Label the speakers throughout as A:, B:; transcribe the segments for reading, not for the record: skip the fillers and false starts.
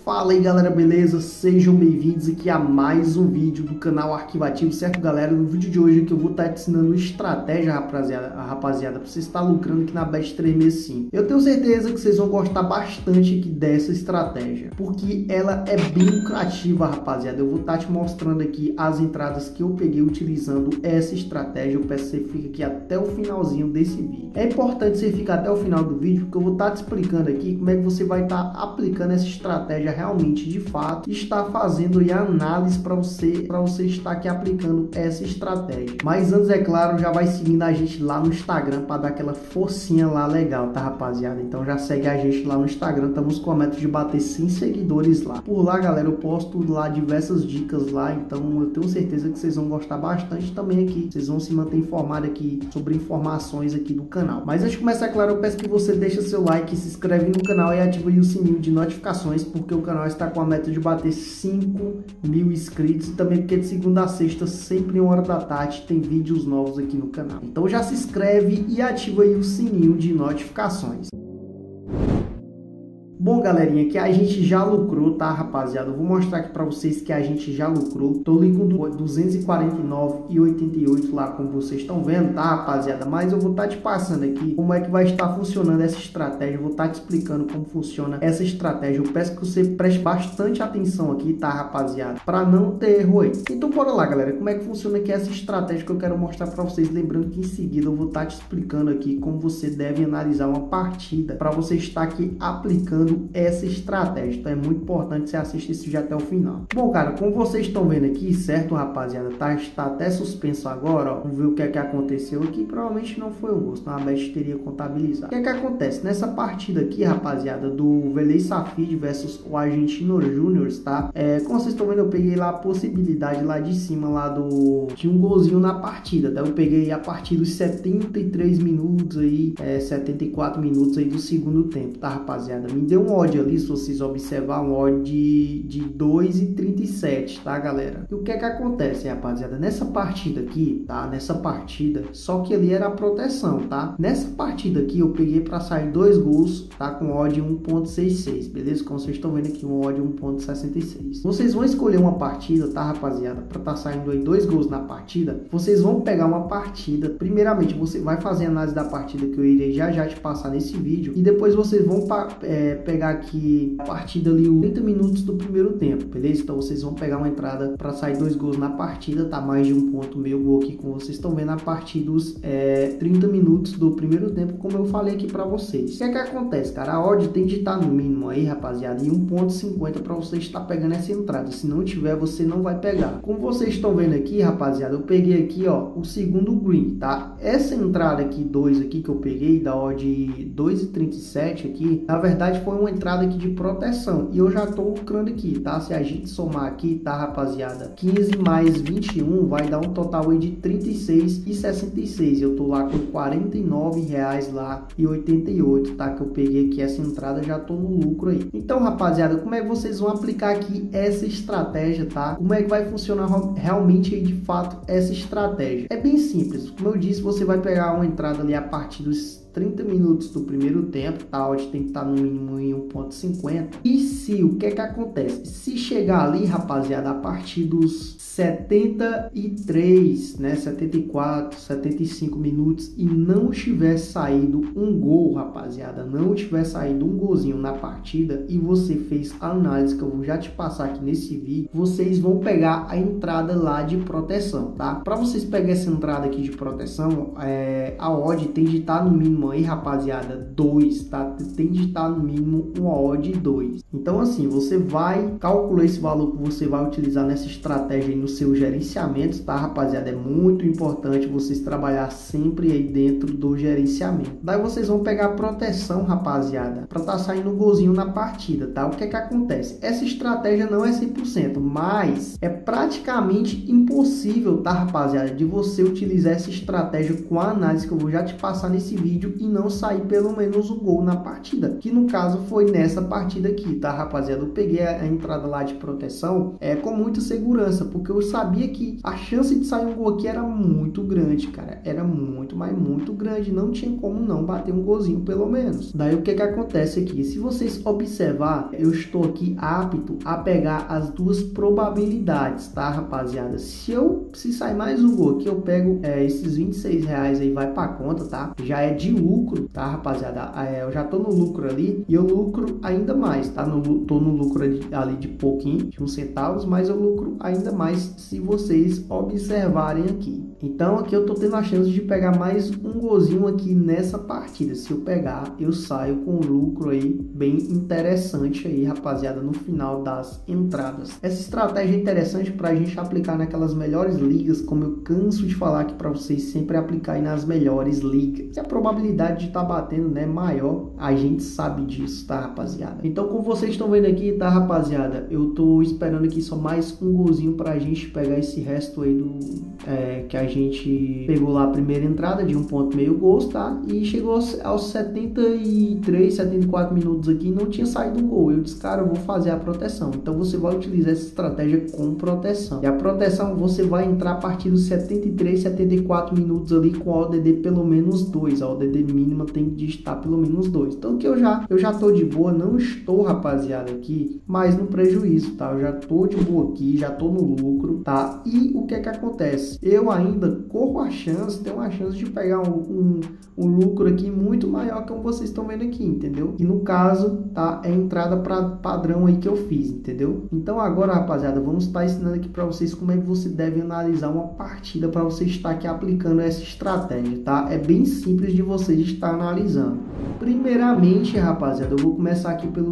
A: Fala aí galera, beleza? Sejam bem-vindos aqui a mais um vídeo do canal Arquivativo, certo galera? No vídeo de hoje aqui eu vou estar ensinando estratégia, rapaziada, para você estar lucrando aqui na Bet365. Eu tenho certeza que vocês vão gostar bastante aqui dessa estratégia, porque ela é bem lucrativa, rapaziada. Eu vou estar te mostrando aqui as entradas que eu peguei utilizando essa estratégia. Eu peço que você fique aqui até o finalzinho desse vídeo. É importante você ficar até o final do vídeo, porque eu vou estar te explicando aqui como é que você vai estar aplicando essa estratégia realmente de fato, está fazendo aí a análise para você estar aqui aplicando essa estratégia. Mas antes, é claro, já vai seguindo a gente lá no Instagram para dar aquela forcinha lá legal, tá rapaziada? Então já segue a gente lá no Instagram, estamos com a meta de bater 100 seguidores lá. Por lá, galera, eu posto lá diversas dicas lá, então eu tenho certeza que vocês vão gostar bastante também aqui. Vocês vão se manter informados aqui sobre informações aqui do canal. Mas antes de começar, é claro, eu peço que você deixe seu like, se inscreve no canal e ativa aí o sininho de notificações, porque o canal está com a meta de bater 5.000 inscritos, e também porque de segunda a sexta, sempre em hora da tarde, tem vídeos novos aqui no canal. Então já se inscreve e ativa aí o sininho de notificações. Bom, galerinha, que a gente já lucrou, tá, rapaziada? Eu vou mostrar aqui pra vocês que a gente já lucrou. Tô ali com 249,88 lá, como vocês estão vendo, tá, rapaziada? Mas eu vou estar te passando aqui como é que vai estar funcionando essa estratégia. Eu vou estar te explicando como funciona essa estratégia. Eu peço que você preste bastante atenção aqui, tá, rapaziada? Pra não ter erro aí. Então, bora lá, galera. Como é que funciona aqui essa estratégia que eu quero mostrar pra vocês. Lembrando que em seguida eu vou estar te explicando aqui como você deve analisar uma partida pra você estar aqui aplicando essa estratégia. Então é muito importante você assistir esse vídeo até o final. Bom, cara, como vocês estão vendo aqui, certo, rapaziada, está até suspenso agora, ó. Vamos ver o que é que aconteceu aqui. Provavelmente não foi o gol, senão a Bet teria contabilizado. O que é que acontece? Nessa partida aqui, rapaziada, do Vélez Sarsfield versus o Argentino Júnior, tá? Como vocês estão vendo, eu peguei lá a possibilidade lá de cima, lá de um golzinho na partida, tá? Eu peguei a partir dos 73 minutos aí, 74 minutos aí do segundo tempo, tá, rapaziada? Me deu um odd ali, se vocês observar, um odd de 2,37, tá, galera? E o que é que acontece, rapaziada? Nessa partida aqui, tá? Nessa partida, só que ali era a proteção, tá? Nessa partida aqui, eu peguei para sair 2 gols, tá? Com odd 1,66, beleza? Como vocês estão vendo aqui, um odd 1,66. Vocês vão escolher uma partida, tá, rapaziada? Para tá saindo aí 2 gols na partida, vocês vão pegar uma partida. Primeiramente, você vai fazer a análise da partida que eu irei já te passar nesse vídeo, e depois vocês vão pegar aqui a partida ali, os 30 minutos do primeiro tempo, beleza? Então vocês vão pegar uma entrada para sair 2 gols na partida, tá? Mais de 1,5 gol aqui, como vocês estão vendo, a partir dos 30 minutos do primeiro tempo, como eu falei aqui para vocês. O que é que acontece, cara? A odd tem de estar no mínimo aí, rapaziada, em 1,50 para você estar pegando essa entrada. Se não tiver, você não vai pegar. Como vocês estão vendo aqui, rapaziada, eu peguei aqui, ó, o segundo green, tá? Essa entrada aqui, 2 aqui que eu peguei, da odd 2,37 aqui, na verdade foi uma entrada aqui de proteção, e eu já tô lucrando aqui, tá? Se a gente somar aqui, tá, rapaziada, 15 mais 21 vai dar um total aí de 36,66. Eu tô lá com R$49 lá e 88, tá? Que eu peguei aqui essa entrada, já tô no lucro aí. Então, rapaziada, como é que vocês vão aplicar aqui essa estratégia, tá? Como é que vai funcionar realmente aí de fato essa estratégia? É bem simples. Como eu disse, você vai pegar uma entrada ali a partir dos 30 minutos do primeiro tempo, tá? A odd tem que estar no mínimo em 1,50. E se, o que é que acontece? Se chegar ali, rapaziada, a partir dos 73, né, 74, 75 minutos e não tiver saído um gol, rapaziada, não tiver saído um golzinho na partida, e você fez a análise que eu vou já te passar aqui nesse vídeo, vocês vão pegar a entrada lá de proteção, tá? Para vocês pegar essa entrada aqui de proteção, a odd tem de estar no mínimo aí, rapaziada, 2, tá? Tem de estar no mínimo uma odd 2. Então, assim, você vai calcular esse valor que você vai utilizar nessa estratégia aí no seu gerenciamento, tá, rapaziada? É muito importante vocês trabalhar sempre aí dentro do gerenciamento. Daí vocês vão pegar a proteção, rapaziada, para tá saindo um golzinho na partida, tá? O que é que acontece? Essa estratégia não é 100%, mas é praticamente impossível, tá, rapaziada, de você utilizar essa estratégia com a análise que eu vou já te passar nesse vídeo vídeo e não sair pelo menos um gol na partida, que no caso foi nessa partida aqui, tá, rapaziada? Eu peguei a entrada lá de proteção com muita segurança, porque eu sabia que a chance de sair um gol aqui era muito grande, cara, era muito, mas muito grande, não tinha como não bater um golzinho pelo menos. Daí o que acontece aqui? Se vocês observar, eu estou aqui apto a pegar as duas probabilidades, tá, rapaziada? Se sair mais um gol aqui, eu pego esses R$26 aí, vai pra conta, tá? Já é de lucro, tá, rapaziada? Eu já tô no lucro ali e eu lucro ainda mais, tá? Tô no lucro ali de pouquinho, de uns centavos, mas eu lucro ainda mais se vocês observarem aqui. Então aqui eu tô tendo a chance de pegar mais um golzinho aqui nessa partida. Se eu pegar, eu saio com um lucro aí bem interessante aí, rapaziada, no final das entradas. Essa estratégia é interessante pra gente aplicar naquelas melhores ligas, como eu canso de falar aqui pra vocês, sempre aplicar aí nas melhores ligas. E a probabilidade de estar batendo, né, maior, a gente sabe disso, tá, rapaziada? Então, como vocês estão vendo aqui, tá, rapaziada, eu tô esperando aqui só mais um golzinho pra gente pegar esse resto aí que a gente pegou lá a primeira entrada de 1,5 gols, tá? E chegou aos 73, 74 minutos aqui e não tinha saído um gol. Eu disse, cara, eu vou fazer a proteção. Então você vai utilizar essa estratégia com proteção. E a proteção você vai entrar a partir dos 73, 74 minutos ali com a ODD pelo menos 2. A ODD mínima tem que estar pelo menos 2. Então que eu já tô de boa, não estou, rapaziada, aqui, mas no prejuízo, tá? Eu já tô de boa aqui, já tô no lucro, tá? E o que acontece? Eu ainda corro a chance, tenho uma chance de pegar um lucro aqui muito maior, como vocês estão vendo aqui, entendeu? E no caso, tá, é entrada para padrão aí que eu fiz, entendeu? Então agora, rapaziada, vamos estar ensinando aqui para vocês como é que você deve analisar uma partida para você estar aqui aplicando essa estratégia, tá? É bem simples de você estar analisando. Primeiramente, rapaziada, eu vou começar aqui pelo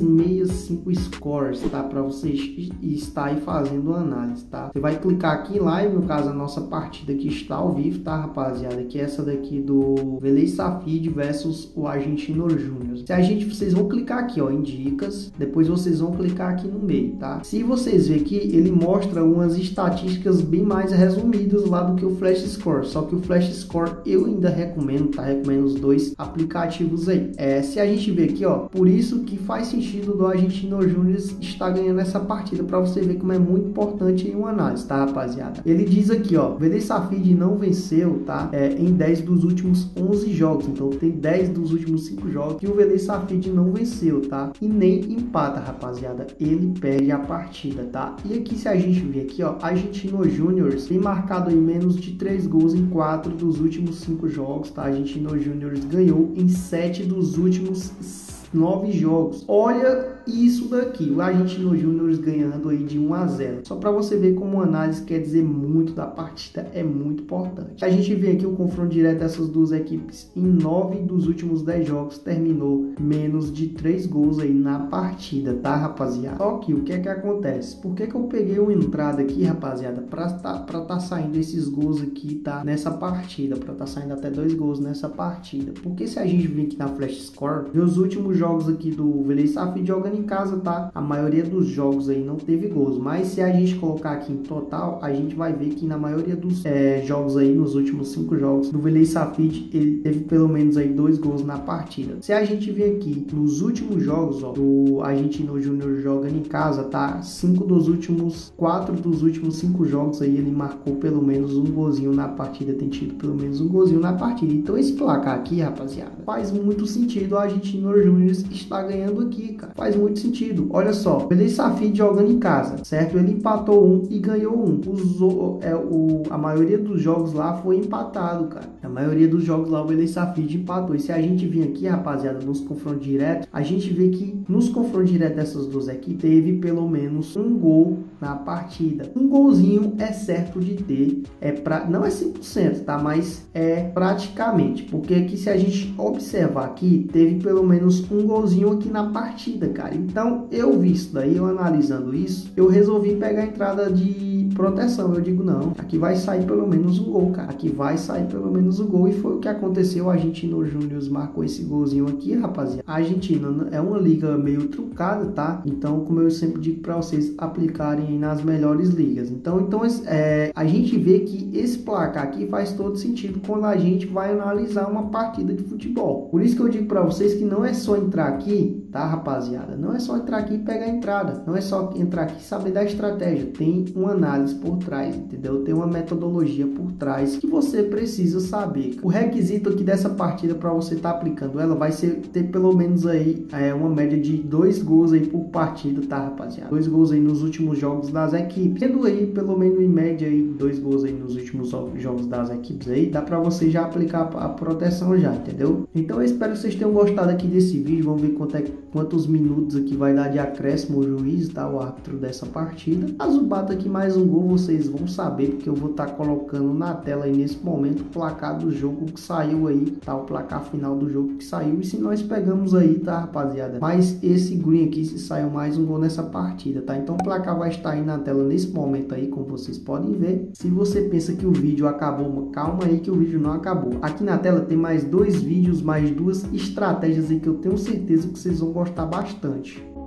A: 365 Scores, tá? Para você estar aí fazendo análise, tá? Você vai clicar aqui em live, no caso a nossa partida que está ao vivo, tá, rapaziada? Que é essa daqui do Velei Safid versus o Argentino Júnior. Vocês vão clicar aqui, ó, em dicas, depois vocês vão clicar aqui no meio, tá? Se vocês verem aqui, ele mostra umas estatísticas bem mais resumidas lá do que o Flash Score, só que o Flash Score eu ainda recomendo, tá? Recomendo os dois aplicativos aí. Se a gente ver aqui, ó, por isso que faz sentido do Argentino Júnior estar ganhando essa partida, para você ver como é muito importante em uma análise, tá, rapaziada? Ele diz aqui, ó, Velei Safid não venceu, tá? Em 10 dos últimos 11 jogos, então tem 10 dos últimos 5 jogos que o Velei Safid não venceu, tá? E nem empata, rapaziada, ele perde a partida, tá? E aqui, se a gente ver aqui, ó, Argentino Júnior tem marcado aí menos de 3 gols em 4 dos últimos 5 jogos, tá? Argentino Júnior ganhou em 7 dos últimos 9 jogos. Olha isso daqui, o Argentino Júnior ganhando aí de 1-0. Só para você ver como análise quer dizer muito da partida, é muito importante. A gente vê aqui o confronto direto dessas duas equipes em 9 dos últimos 10 jogos terminou menos de 3 gols aí na partida, tá, rapaziada? Só que o que é que acontece? Por que eu peguei uma entrada aqui, rapaziada, para tá saindo esses gols aqui, tá, nessa partida, para tá saindo até 2 gols nessa partida? Porque se a gente vir aqui na Flash Score, ver os últimos jogos aqui do Velei Safid jogando em casa, tá? A maioria dos jogos aí não teve gols, mas se a gente colocar aqui em total, a gente vai ver que na maioria dos jogos aí, nos últimos 5 jogos do Velei Safid, ele teve pelo menos aí 2 gols na partida. Se a gente ver aqui nos últimos jogos, ó, do Argentino Júnior jogando em casa, tá? 4 dos últimos 5 jogos aí ele marcou pelo menos um golzinho na partida, tem tido pelo menos um golzinho na partida. Então esse placar aqui, rapaziada, faz muito sentido o Argentino Júnior estar ganhando aqui, cara. Faz muito sentido. Olha só, o Velei Safid jogando em casa, certo? Ele empatou um e ganhou um. A maioria dos jogos lá foi empatado, cara. A maioria dos jogos lá o Velei Safid empatou. E se a gente vir aqui, rapaziada, nos confrontos diretos, a gente vê que nos confrontos diretos dessas duas aqui teve pelo menos um gol na partida. Um golzinho é certo de ter, não é 100%, tá? Mas é praticamente, porque aqui se a gente observar aqui, teve pelo menos um golzinho aqui na partida, cara. Então eu vi isso daí, eu analisando isso, eu resolvi pegar a entrada de proteção. Eu digo, não, aqui vai sair pelo menos um gol, cara. Aqui vai sair pelo menos um gol, e foi o que aconteceu. O Argentino Júnior marcou esse golzinho aqui, rapaziada. A Argentina é uma liga meio truncada, tá? Então, como eu sempre digo para vocês aplicarem passagem nas melhores ligas. Então a gente vê que esse placar aqui faz todo sentido quando a gente vai analisar uma partida de futebol. Por isso que eu digo para vocês que não é só entrar aqui, tá, rapaziada? Não é só entrar aqui e pegar a entrada. Não é só entrar aqui e saber da estratégia. Tem uma análise por trás, entendeu? Tem uma metodologia por trás que você precisa saber. O requisito aqui dessa partida para você estar aplicando ela vai ser ter pelo menos aí uma média de 2 gols aí por partida, tá, rapaziada? 2 gols aí nos últimos jogos das equipes. Tendo aí pelo menos em média aí 2 gols aí nos últimos jogos das equipes aí, dá para você já aplicar a proteção já, entendeu? Então eu espero que vocês tenham gostado aqui desse vídeo. Vamos ver quantos minutos aqui vai dar de acréscimo o juiz, tá? O árbitro dessa partida. Caso bata aqui mais um gol, vocês vão saber, porque eu vou estar colocando na tela aí nesse momento o placar do jogo que saiu aí, tá? O placar final do jogo que saiu. E se nós pegamos aí, tá, rapaziada? Mas esse green aqui, se saiu mais um gol nessa partida, tá? Então o placar vai estar aí na tela nesse momento aí, como vocês podem ver. Se você pensa que o vídeo acabou, calma aí que o vídeo não acabou. Aqui na tela tem mais 2 vídeos, mais 2 estratégias aí que eu tenho certeza que vocês vão gostar bastante.